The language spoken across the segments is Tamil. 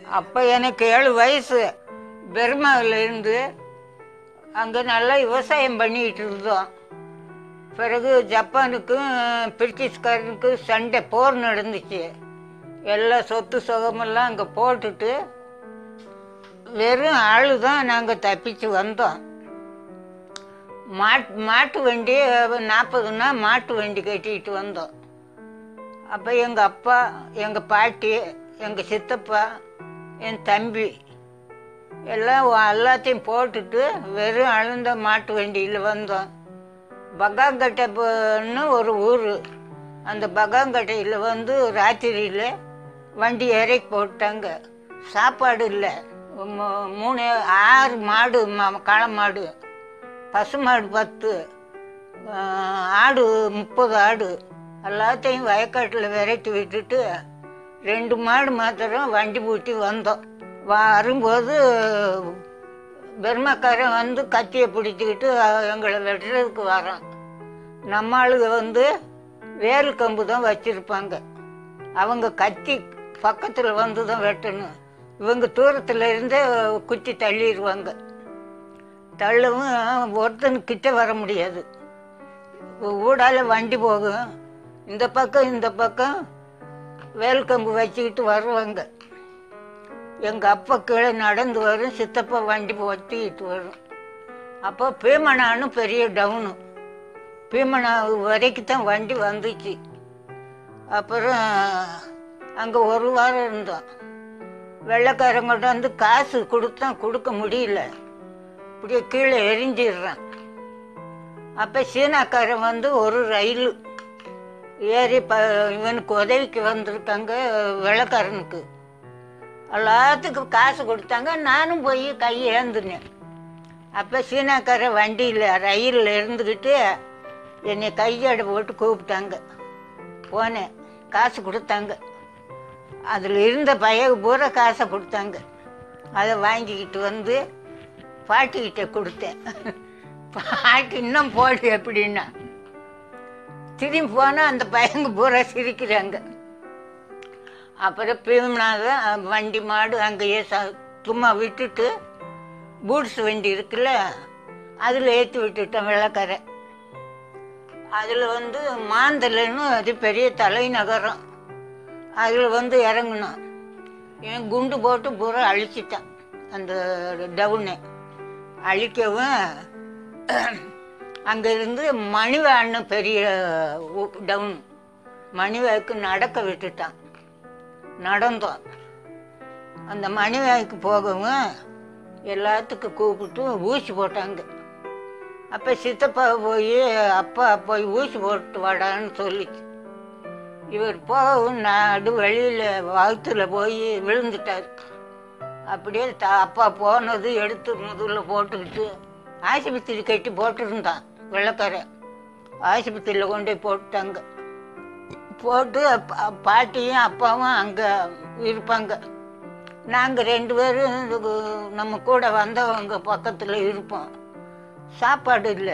அப்போ எனக்கு 7 வயசு. பெர்மாவிலேருந்து அங்கே நல்லா விவசாயம் பண்ணிக்கிட்டு இருந்தோம். பிறகு ஜப்பானுக்கும் பிரிட்டிஷ்காரனுக்கும் சண்டை, போர் நடந்துச்சு. எல்லா சொத்து சுகமெல்லாம் அங்கே போட்டுட்டு வெறும் ஆளு தான் நாங்கள் தப்பிச்சு வந்தோம். மாட்டு வண்டி 40ன்னா மாட்டு வண்டி கட்டிக்கிட்டு வந்தோம். அப்போ எங்கள் அப்பா, எங்கள் பாட்டி, எங்கள் சித்தப்பா, என் தம்பி எல்லாத்தையும் போட்டுட்டு வெறும் அழுந்த மாட்டு வண்டியில் வந்தோம். பகாங்கட்டைன்னு ஒரு ஊர். அந்த பகாங்கட்டையில் வந்து ராத்திரியில் வண்டி இறக்கி போட்டாங்க. சாப்பாடு இல்லை. 6 மாடு, களை மாடு, பசுமாடு 10, ஆடு 30 ஆடு எல்லாத்தையும் வயக்காட்டில் விரட்டி விட்டுட்டு 2 மாடு மாத்திரம் வண்டி பூட்டி வந்தோம். வரும்போது பெருமக்காரன் வந்து கத்தியை பிடிச்சிக்கிட்டு எங்களை வெட்டுறதுக்கு வரோம். நம்ம ஆளுங்க வந்து வேல் கம்பு தான் வச்சுருப்பாங்க. அவங்க கத்தி பக்கத்தில் வந்து தான் வெட்டணும். இவங்க தூரத்தில் இருந்து குத்தி தள்ளிடுவாங்க. தள்ளவும் ஒருத்தனுக்கு கிட்ட வர முடியாது. ஊடால வண்டி போகும். இந்த பக்கம் வேல் கம்பு வச்சுக்கிட்டு வருவாங்க. எங்கள் அப்பா கீழே நடந்து வரும், சித்தப்பா வண்டி ஒத்திக்கிட்டு வரும். அப்போ பீமனான்னு பெரிய டவுனு. பீமனா வரைக்கும் தான் வண்டி வந்துச்சு. அப்புறம் அங்கே 1 வாரம் இருந்தோம். வெள்ளைக்காரங்கிட்ட வந்து காசு கொடுக்க முடியல. இப்படியே கீழே எரிஞ்சிடுறான். அப்போ சீனாக்காரன் வந்து ஒரு ரயில் ஏறி இவனுக்கு உதவிக்கு வந்திருக்காங்க. வெள்ளைக்காரனுக்கு எல்லாத்துக்கும் காசு கொடுத்தாங்க. நானும் போய் கையை ஏந்துனேன். அப்போ சீனாக்காரன் வண்டியில் ரயிலில் இருந்துக்கிட்டு என்னை கையாட போட்டு கூப்பிட்டாங்க. போனேன். காசு கொடுத்தாங்க. அதில் இருந்த பையகு பூரா காசை கொடுத்தாங்க. அதை வாங்கிக்கிட்டு வந்து பாட்டிக்கிட்ட கொடுத்தேன். பாட்டி இன்னும் போடு எப்படின்னா திரும்பி போனால் அந்த பையங்க பூரா சிரிக்கிறாங்க. அப்புறம் பீமனாக வண்டி மாடு அங்கேயே சும்மா விட்டுட்டு பூட்ஸ் வண்டி இருக்குல்ல, அதில் ஏற்றி விட்டுட்டேன் வெள்ளக்கரை. அதில் வந்து மாந்தலைன்னு அது பெரிய தலைநகரம். அதில் வந்து இறங்கணும். என் குண்டு போட்டு பூரா அழிச்சிட்டேன். அந்த டவுனை அழிக்கவும் அங்கேருந்து மணிவான்னு பெரிய டவுன், மணிவாய்க்கு நடக்க விட்டுட்டான். நடந்தோம். அந்த மணிவாய்க்கு போகவும் எல்லாத்துக்கும் கூப்பிட்டு ஊசி போட்டாங்க. அப்போ சித்தப்பா போய் அப்பா போய் ஊசி போட்டு வாடான்னு சொல்லிச்சு. இவர் போகவும் நடு வழியில் வகுத்துல போய் விழுந்துட்டார். அப்படியே அப்பா போனது எடுத்து முதுகில் போட்டுக்கிட்டு ஆஸ்பத்திரி கட்டி போட்டுருந்தான் வெள்ளைக்காரை. ஆஸ்பத்திரியில் கொண்டு போய் போட்டாங்க. போட்டு பாட்டியும் அப்பாவும் அங்கே இருப்பாங்க. நாங்கள் 2 பேரும் நம்ம கூட வந்தவங்க பக்கத்தில் இருப்போம். சாப்பாடு இல்லை.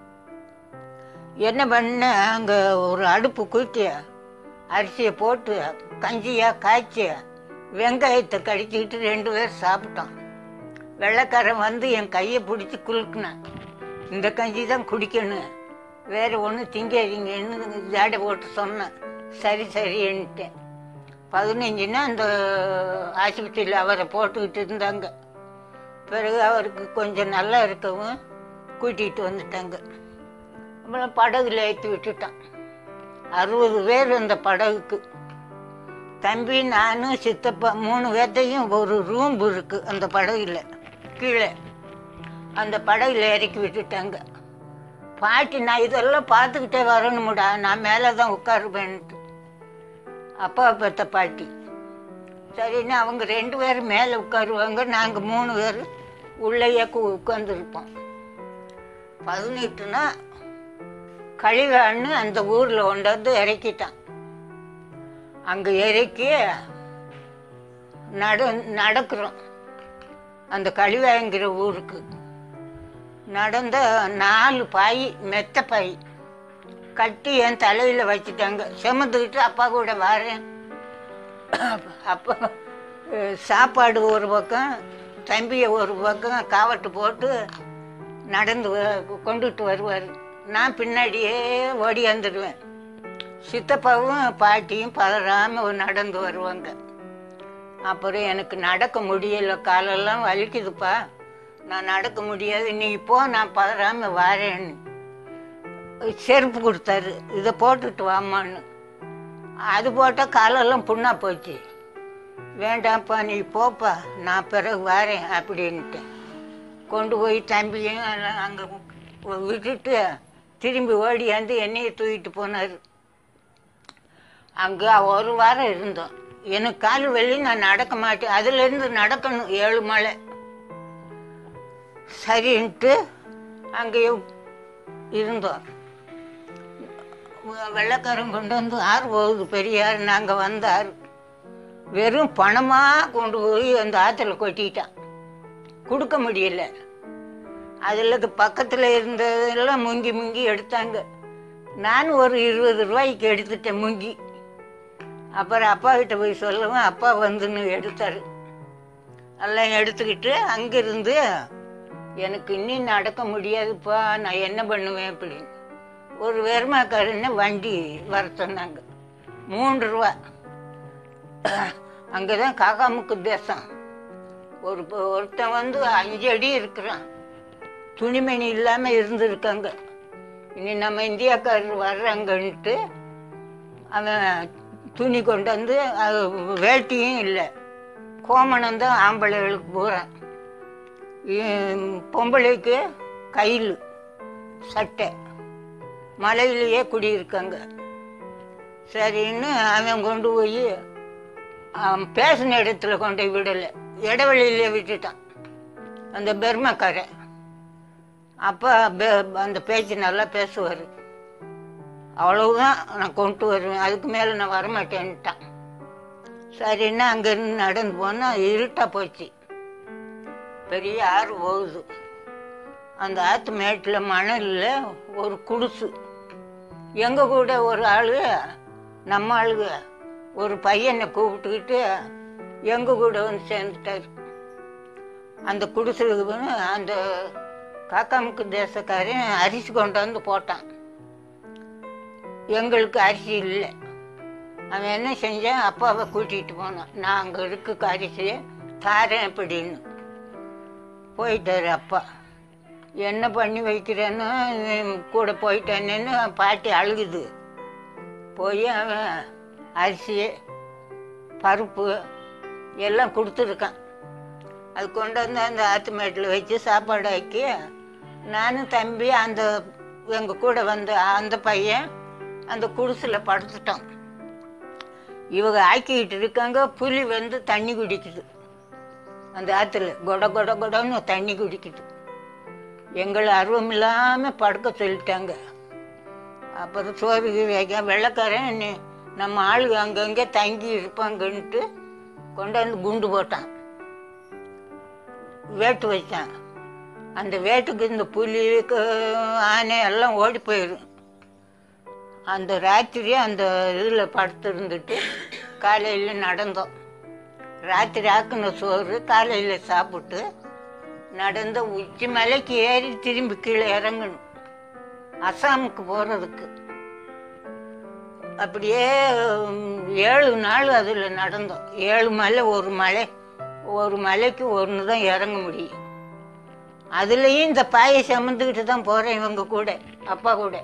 என்ன பண்ண, அங்கே ஒரு அடுப்பு கூட்டி அரிசியை போட்டு கஞ்சியாக காய்ச்சி வெங்காயத்தை கடிச்சிக்கிட்டு 2 பேர் சாப்பிட்டோம். வெள்ளைக்காரன் வந்து என் கையை பிடிச்சி குலுக்குனான். இந்த கஞ்சி தான் குடிக்கணும், வேறு ஒன்றும் திங்காதீங்கன்னு ஜாடை போட்டு சொன்னேன். சரின்னுட்டேன். 15ன்னா அந்த ஆஸ்பத்திரியில் அவரை போட்டுக்கிட்டு இருந்தாங்க. பிறகு அவருக்கு கொஞ்சம் நல்லா இருக்கவும் கூட்டிகிட்டு வந்துட்டாங்க. அப்புறம் படகுல ஏற்றி விட்டுட்டான். 60 பேர் அந்த படகுக்கு. தம்பி, நானும் சித்தப்பா 3 பேர்த்தையும் ஒரு ரூம் இருக்குது அந்த படகுல கீழே. அந்த படகுல இறக்கி விட்டுட்டாங்க. பாட்டி, நான் இதெல்லாம் பார்த்துக்கிட்டே வரணுமுடா, நான் மேலே தான் உட்காருவேன்ட்டு. அப்பா பெற்ற பாட்டி. சரின்னு அவங்க 2 பேர் மேலே உட்காருவாங்க, நாங்கள் 3 பேர் உள்ளேயே உட்காந்துருப்போம். 18ன்னா கழிவான்னு அந்த ஊரில் கொண்டாந்து இறக்கிட்டான். அங்கே இறக்கி நடக்கிறோம் அந்த கழிவாங்கிற ஊருக்கு. நடந்த 4 பாய், மெத்த பாய் கட்டி என் தலையில் வச்சுட்டாங்க. சுமந்துக்கிட்டு அப்பா கூட வரேன். அப்பா சாப்பாடு ஒரு பக்கம், தம்பியை ஒரு பக்கம் காவட்டு போட்டு நடந்து கொண்டுட்டு வருவார். நான் பின்னாடியே ஓடியாந்துடுவேன். சித்தப்பாவும் பாட்டியும் பதறாமல் நடந்து வருவாங்க. அப்புறம் எனக்கு நடக்க முடியலை, காலெல்லாம் வலிக்குதுப்பா, நான் நடக்க முடியாது, நீ இப்போ நான் பதறாமல் வாரேன்னு செருப்பு கொடுத்தாரு, இதை போட்டுட்டு வாமான்னு. அது போட்டால் காலெல்லாம் புண்ணா போச்சு. வேண்டாம்ப்பா நீ போப்பா, நான் பிறகு வாரேன் அப்படின்ட்டேன். கொண்டு போய் தம்பியும் அங்கே விட்டுட்டு திரும்பி ஓடியாந்து என்னையை தூக்கிட்டு போனார். அங்கே ஒரு வாரம் இருந்தோம். எனக்கு கால் வலி, நான் நடக்க மாட்டேன், அதுலேருந்து நடக்கணும் 7 மலை. சரின்ட்டு அங்கேயே இருந்தோம். வெள்ளைக்காரன் கொண்டு வந்து ஆறு போகுது பெரியார், நாங்கள் வந்தார். வெறும் பணமாக கொண்டு போய் அந்த ஆற்றுல கொட்டிட்டான். கொடுக்க முடியல. அதில் பக்கத்தில் இருந்ததெல்லாம் முங்கி முங்கி எடுத்தாங்க. நான் ஒரு 20 ரூபாய்க்கு எடுத்துட்டேன் முங்கி. அப்புறம் அப்பா கிட்ட போய் சொல்லவும் அப்பா வந்துன்னு எடுத்தார். எல்லாம் எடுத்துக்கிட்டு அங்கிருந்து எனக்கு இன்னும் நடக்க முடியாதுப்பா, நான் என்ன பண்ணுவேன் அப்படின்னு ஒரு வெறுமாக்காரன்னு வண்டி வர சொன்னாங்க. 3 ரூபா. அங்கதான் காக்காமுக்கு தேசம். ஒருத்தன் வந்து 5 அடி இருக்கிறான், துணிமணி இல்லாம இருந்திருக்காங்க. இனி நம்ம இந்தியாக்காரர் வர்றாங்கன்ட்டு அவன் துணி கொண்டு வந்து, வேட்டியும் இல்லை, கோமணம் தான் ஆம்பளைகளுக்கு போகிறான், பொம்பளைக்கு கையில் சட்டை, மலையிலேயே குடியிருக்காங்க. சரின்னு அவன் கொண்டு போய் பேசின இடத்துல கொண்டு போய் விடலை, இடைவெளியிலே விட்டுட்டான் அந்த பெர்மக்காரன். அப்போ அந்த பேச்சு நல்லா பேசுவார். அவ்வளவுதான், நான் கொண்டு வருவேன், அதுக்கு மேலே நான் வரமாட்டேன்ட்டான். சரின்னா அங்கேருந்து நடந்து போனால் இருட்டாக போச்சு. பெரிய ஆறு போகுது. அந்த ஆற்று மேட்டில் மணலில் ஒரு குடிசு. எங்கள் கூட ஒரு ஆள், நம்ம ஆளுங்க ஒரு பையனை கூப்பிட்டுக்கிட்டு எங்கள் கூட வந்து சேர்ந்துட்டார். அந்த குடிசுக்கு அந்த காக்காமுக்கு தேசக்காரன் அரிசி கொண்டு வந்து போட்டான். எங்களுக்கு அரிசி இல்லை. அவன் என்ன செஞ்சான், அப்பாவை கூட்டிகிட்டு போனான். நான் அங்கே இருக்க அரிசியை தாரேன் அப்படின்னு போயிட்டார். அப்பா என்ன பண்ணி வைக்கிறேன்னு கூட போயிட்டானேன்னு பாட்டி அழுகுது. போய் அவன் அரிசி பருப்பு எல்லாம் கொடுத்துருக்கான். அது கொண்டு வந்து அந்த ஆற்று மேட்டில் வச்சு சாப்பாடு ஆக்கி நானும் தம்பி அந்த எங்கள் கூட வந்த அந்த பையன் அந்த குடிசில் படுத்துட்டோம். இவங்க ஆக்கிக்கிட்டு இருக்காங்க. புலி வந்து தண்ணி குடிக்குது, அந்த ஆற்றுல கொட கொட கொடன்னு தண்ணி குடிக்குது. எங்களை அருவம் இல்லாமல் படுக்க சொல்லிட்டாங்க. அப்புறம் சோறு வைக்க வெள்ளைக்காரன் நம்ம ஆளு அங்கங்கே தங்கி இருப்பாங்கன்ட்டு கொண்டு வந்து குண்டு போட்டான், வேட்டு வச்சான். அந்த வேட்டுக்கு இந்த புலி ஆனை எல்லாம் ஓடி போயிடும். அந்த ராத்திரி அந்த இதில் படுத்து இருந்துட்டு காலையில் நடந்தோம். ராத்திரி ஆக்குன சோறு காலையில் சாப்பிட்டு நடந்த உச்சி மலைக்கு ஏறி திரும்பி கீழே இறங்கணும் அசாமுக்கு போகிறதுக்கு. அப்படியே 7 நாள் அதில் நடந்தோம். 7 மலை, ஒரு மலைக்கு ஒன்று தான் இறங்க முடியும். அதுலேயும் இந்த பாயை சுமந்துக்கிட்டு தான் போகிறேன் இவங்க கூட, அப்பா கூட.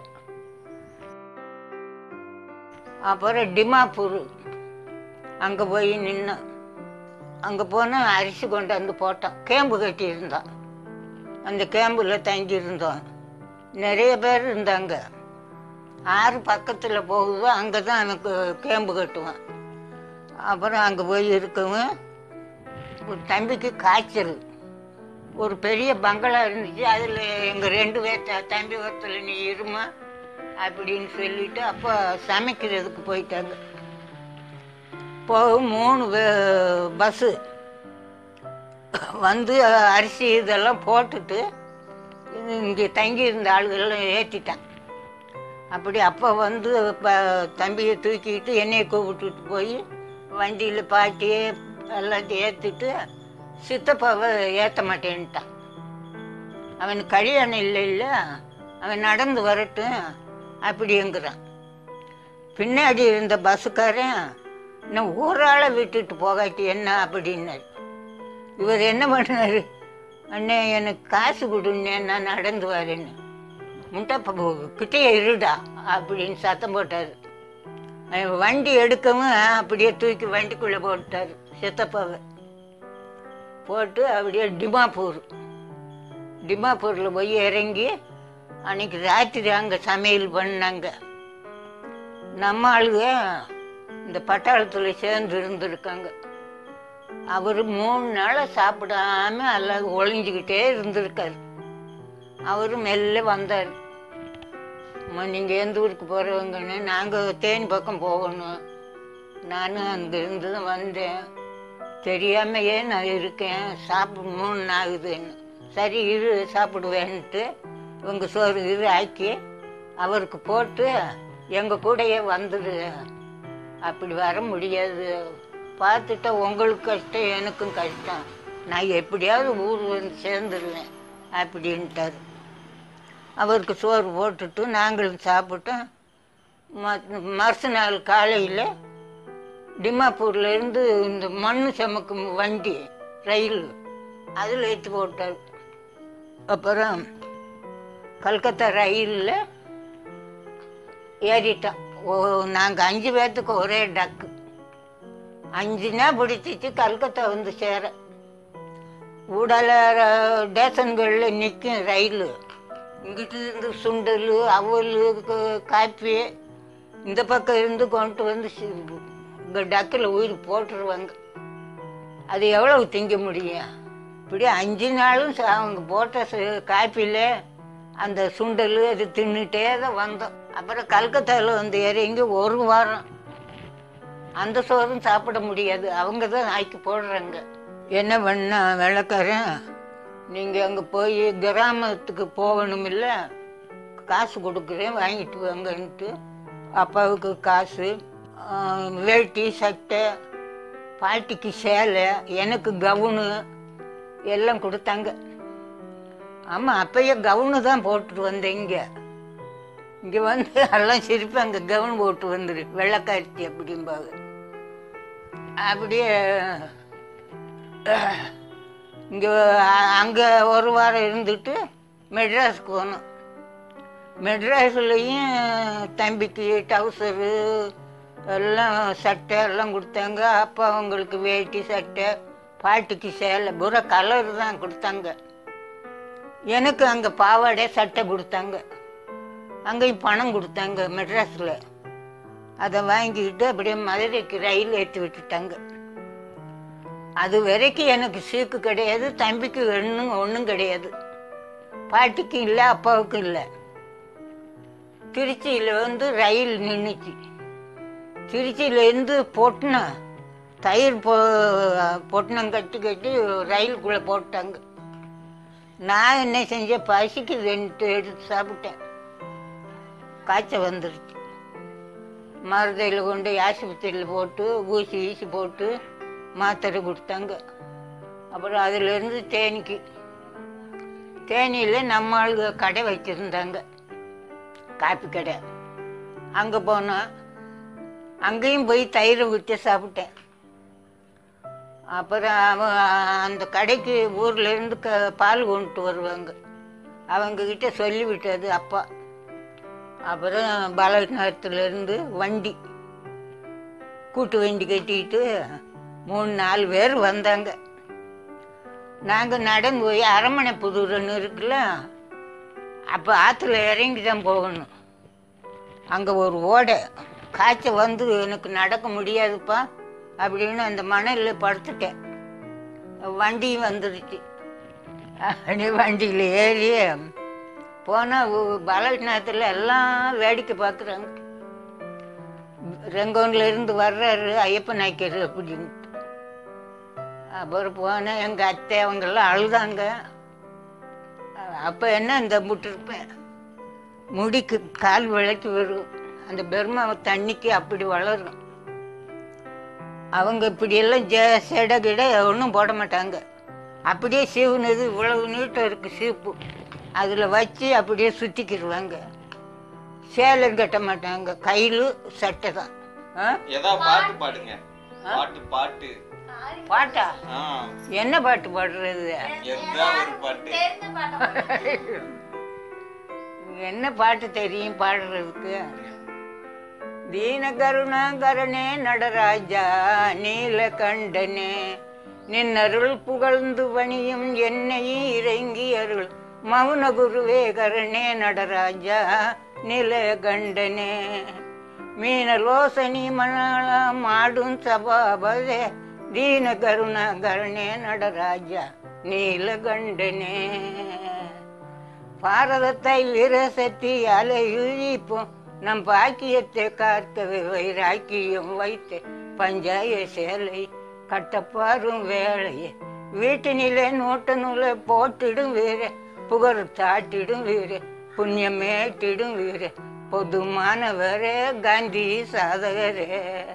அப்புறம் டிமாப்பூர் அங்கே போய் நின்னோம். அங்கே போனால் அரிசி கொண்டு வந்து போட்டோம். கேம்பு கட்டி இருந்தோம். அந்த கேம்பில் தங்கி இருந்தோம். நிறைய பேர் இருந்தாங்க. ஆறு பக்கத்தில் போகுதோ அங்கே தான் எனக்கு கேம்பு கட்டுவேன். அப்புறம் அங்கே போய் இருக்கவும் ஒரு தம்பிக்கு காய்ச்சல். ஒரு பெரிய பங்களா இருந்துச்சு. அதில் எங்கள் 2 பேர் தம்பி ஒருத்தர் நீ இருமா அப்படின்னு சொல்லிட்டு அப்போ சமைக்கிறதுக்கு போயிட்டாங்க. போகும் 3 பஸ்ஸு வந்து அரிசி இதெல்லாம் போட்டுட்டு இங்கே தங்கி இருந்த ஆளுகளெல்லாம் ஏற்றிட்டான். அப்படி அப்போ வந்து தம்பியை தூக்கிட்டு என்னையை கூப்பிட்டுட்டு போய் வண்டியில் பாட்டியே எல்லாத்தையும் ஏற்றிட்டு சித்தப்பாவை ஏற்ற மாட்டேன்ட்டான். அவனுக்கு கல்யாணம் இல்லை, அவன் நடந்து வரட்டும் அப்படிங்கிறான். பின்னாடி இருந்த பஸ்ஸுக்காரன் இன்னும் ஒரு ஆளை விட்டுட்டு போகாட்டி என்ன அப்படின்னாரு. இவர் என்ன பண்ணாரு, அண்ணே எனக்கு காசு கொடுன்னே, நான் நடந்து வரேன்னு. முட்டை கிட்டே இருடா அப்படின்னு சத்தம் போட்டார். வண்டி எடுக்கவும் அப்படியே தூக்கி வண்டிக்குள்ளே போட்டார். சித்தப்பாவை போட்டு அப்படியே டிமாப்பூரில் போய் இறங்கி அன்னைக்கு ராத்திரி அங்கே சமையல் பண்ணாங்க. நம்ம ஆளுங்க இந்த பட்டாளத்தில் சேர்ந்து இருந்திருக்காங்க. அவர் 3 நாளாக சாப்பிடாம எல்லாம் ஒளிஞ்சிக்கிட்டே இருந்திருக்காரு. அவரு மெல்ல வந்தார். அம்மா நீங்கள் எந்த ஊருக்கு போகிறவங்கன்னு, நாங்கள் தேனி பக்கம் போகணும், நானும் அங்கேருந்து தான் வந்தேன், தெரியாமையே நான் இருக்கேன், சாப்பிட 3 நாள் ஆகுதுன்னு. சரி இரு சாப்பிடுவேன்ட்டு இவங்க சோறு ஆக்கி அவருக்கு போட்டு எங்கள் கூடையே வந்துடு, அப்படி வர முடியாது, பார்த்துட்டா உங்களுக்கு கஷ்டம் எனக்கும் கஷ்டம், நான் எப்படியாவது ஊர் வந்து சேர்ந்துருவேன் அப்படின்ட்டார். அவருக்கு சோறு போட்டுட்டு நாங்களும் சாப்பிட்டோம். மறுநாள் காலையில் டிமாப்பூர்லேருந்து இந்த மண் சுமக்கும் வண்டி ரயில் அதில் ஏற்றி போட்டார். அப்புறம் கல்கத்தா ரயிலில் ஏறிட்டோம். நாங்கள் 5 பேர்த்துக்கு ஒரே டக்கு. 5 பிடிச்சிச்சு கல்கத்தா வந்து சேர. ஊடால ஸ்டேஷன்களில் நிற்கும் ரயில். இங்கிட்டு இருந்து சுண்டல், அவல், காப்பி இந்த பக்கம் இருந்து கொண்டு வந்து டக்கில் உயிர் போட்டுருவாங்க. அது எவ்வளவு திங்க முடியும்? இப்படி 5 நாளும் அவங்க போட்ட காப்பியில் அந்த சுண்டல் அது தின்னுட்டே தான் வந்தோம். அப்புறம் கல்கத்தாவில் வந்து இறங்கி 1 வாரம் அந்த சோறும் சாப்பிட முடியாது, அவங்க தான் ஆக்கி போடுறாங்க. என்ன பண்ண வெள்ளைக்காரன், நீங்கள் அங்கே போய் கிராமத்துக்கு போகணும் இல்லை, காசு கொடுக்குறேன் வாங்கிட்டு வாங்கன்ட்டு அப்பாவுக்கு காசு, வேட்டி சட்டை, பாட்டிக்கு சேலை, எனக்கு கவுனு எல்லாம் கொடுத்தாங்க. ஆமாம், அப்பயே கவுனு தான் போட்டுட்டு வந்தேன். இங்கே வந்து எல்லாம் சிரிப்பாங்க, கவுன் போட்டு வந்துடு வெள்ளைக்காரிச்சி அப்படிம்பாங்க. அப்படியே இங்கே அங்கே 1 வாரம் இருந்துட்டு மெட்ராஸுக்கு போனோம். மெட்ராஸ்லேயும் தம்பிக்கு டவுசரு எல்லாம் சட்டை எல்லாம் கொடுத்தாங்க. அப்பா அவங்களுக்கு வேட்டி சட்டை, பாட்டிக்கு சேலை, புற கலர் தான் கொடுத்தாங்க. எனக்கு அங்கே பாவாடை சட்டை கொடுத்தாங்க. அங்கேயும் பணம் கொடுத்தாங்க மெட்ராஸில். அதை வாங்கிக்கிட்டு அப்படியே மதுரைக்கு ரயில் ஏற்றி விட்டுட்டாங்க. அது வரைக்கும் எனக்கு சீக்கு கிடையாது, தம்பிக்கு ஒன்றும் கிடையாது, பாட்டிக்கு இல்லை, அப்பாவுக்கும் இல்லை. திருச்சியில் வந்து ரயில் நின்றுச்சு. திருச்சியிலேருந்து பொட்டினம் தயிர் பொட்டினம் கட்டி ரயிலுக்குள்ளே போட்டாங்க. நான் என்ன செஞ்சேன், பசிக்குதுன்ட்டு எடுத்து சாப்பிட்டேன். காய்ச்சல் வந்துருச்சு. மருதையில் கொண்டு ஆஸ்பத்திரியில் போட்டு ஊசி போட்டு மாத்திரை கொடுத்தாங்க. அப்புறம் அதிலேருந்து தேனியில் நம்ம ஆளுங்க கடை வச்சுருந்தாங்க, காப்பி கடை. அங்கே போனோம். அங்கேயும் போய் தயிரை விட்டு சாப்பிட்டேன். அப்புறம் அந்த கடைக்கு ஊர்லேருந்து பால் கொண்டுட்டு வருவாங்க, அவங்கக்கிட்ட சொல்லிவிட்டது அப்பா. அப்புறம் பாலநாதத்துலேருந்து வண்டி, கூட்டு வண்டி கட்டிக்கிட்டு 3-4 பேர் வந்தாங்க. நாங்கள் நடந்து போய் அரமனைப்புதூர்னு இருக்குல்ல, அப்போ ஆற்றுல இறங்கி தான் போகணும். அங்கே ஒரு ஓடை. காய்ச்சல் வந்து எனக்கு நடக்க முடியாதுப்பா அப்படின்னு அந்த மணலில் படுத்துட்டேன். வண்டியும் வந்துடுச்சு. அப்படியே வண்டியில் ஏறி போனால் பாலநாதத்தில் எல்லாம் வேடிக்கை பார்க்குறாங்க. ரெங்கோன்லேருந்து வர்றாரு ஐயப்பன் நாய்க்கர் அப்படின்ட்டு. அப்புறம் போனேன். எங்கள் அத்தை அவங்கெல்லாம் அழுதாங்க. அப்போ என்ன இந்த முட்டிருப்பேன், முடிக்கு கால் விளக்கி வரும், அந்த பெருமை தண்ணிக்கு அப்படி வளரும். அவங்க இப்படியெல்லாம் செடை கிட ஒன்றும் போட மாட்டாங்க. அப்படியே சீவுனது இவ்வளவு நீட்டம் இருக்குது சீப்பு, அதில் வச்சு அப்படியே சுற்றிக்கிடுவாங்க. சேலம் கட்ட மாட்டாங்க, கையில் சட்டை தான். பாட்டு பாடுங்க. பாட்டு பாட்டா? என்ன பாட்டு பாடுறது? என்ன பாட்டு தெரியும் பாடுறதுக்கு? தீன கருணாகரனே நடராஜா நீலகண்டனே நின்னருள் புகழ்ந்து பணியும் என்னை இறங்கி அருள் மௌன குருவே கரணே நடராஜா நீலகண்டனே மீனலோசனி மணாளம் ஆடும் சபாபதே தீன கருணாகரனே நடராஜா நீலகண்டனே. பாரதத்தை வீரசக்தி அலையுழிப்போம் நம் பாக்கியத்தை காக்கவே வைராக்கியம் வைத்து பஞ்சாய சேலை கட்டப்பாரும் வேலையை வீட்டினிலே நோட்ட நூலை போட்டிடும் வீர புகழ் தாட்டிடும் வீர புண்ணியமேட்டிடும் வீர பொதுமானவரே காந்தி சாதகரே.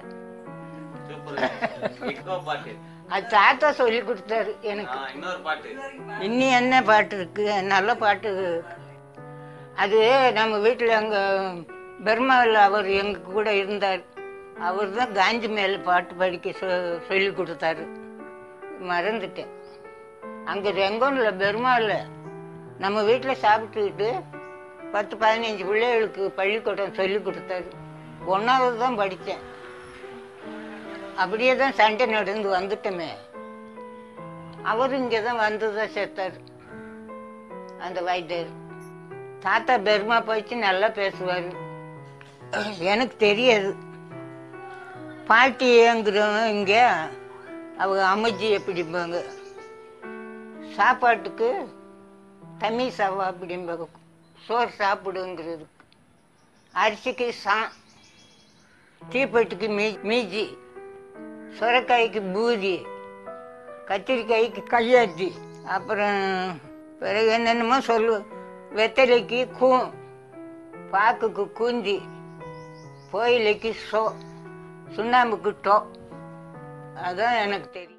அது தாத்தா சொல்லி கொடுத்தாரு எனக்கு. இன்னும் என்ன பாட்டு இருக்கு? நல்ல பாட்டு. அது நம்ம வீட்டில் அங்கே பர்மாவில் அவர் எங்க கூட இருந்தார். அவர் தான் காந்தி மேலே பாட்டு படிக்க சொல்லி கொடுத்தாரு. மறந்துட்டேன். அங்கே ரெங்கோனில் பர்மாவில் நம்ம வீட்டில் சாப்பிட்டுக்கிட்டு 10-15 பிள்ளைகளுக்கு பள்ளிக்கூடம் சொல்லி கொடுத்தாரு. 1வது தான் படித்தேன். அப்படியே தான் சண்டை நடந்து வந்துட்டோமே. அவர் இங்கே தான் வந்துதான் செத்தார் அந்த வைத்தியர். தாத்தா பெருமா போயிடுச்சு, நல்லா பேசுவார். எனக்கு தெரியாது. பாட்டி ஏங்குறவங்க இங்கே அவங்க அமைச்சி எப்படிம்பாங்க, சாப்பாட்டுக்கு தண்ணி சாவா அப்படிம்பாங்க, சோறு சாப்பிடுங்கிறதுக்கு. அரிசிக்கு தீப்பெட்டுக்கு மீஜி, சுரைக்காய்க்கு பூதி, கத்திரிக்காய்க்கு கையாத்தி, அப்புறம் பிறகு என்னென்னமோ வெத்தலைக்கு பாக்குக்கு கூந்தி, கோயிலைக்கு சுண்ணாம்புக்கு அதான் எனக்கு தெரியும்.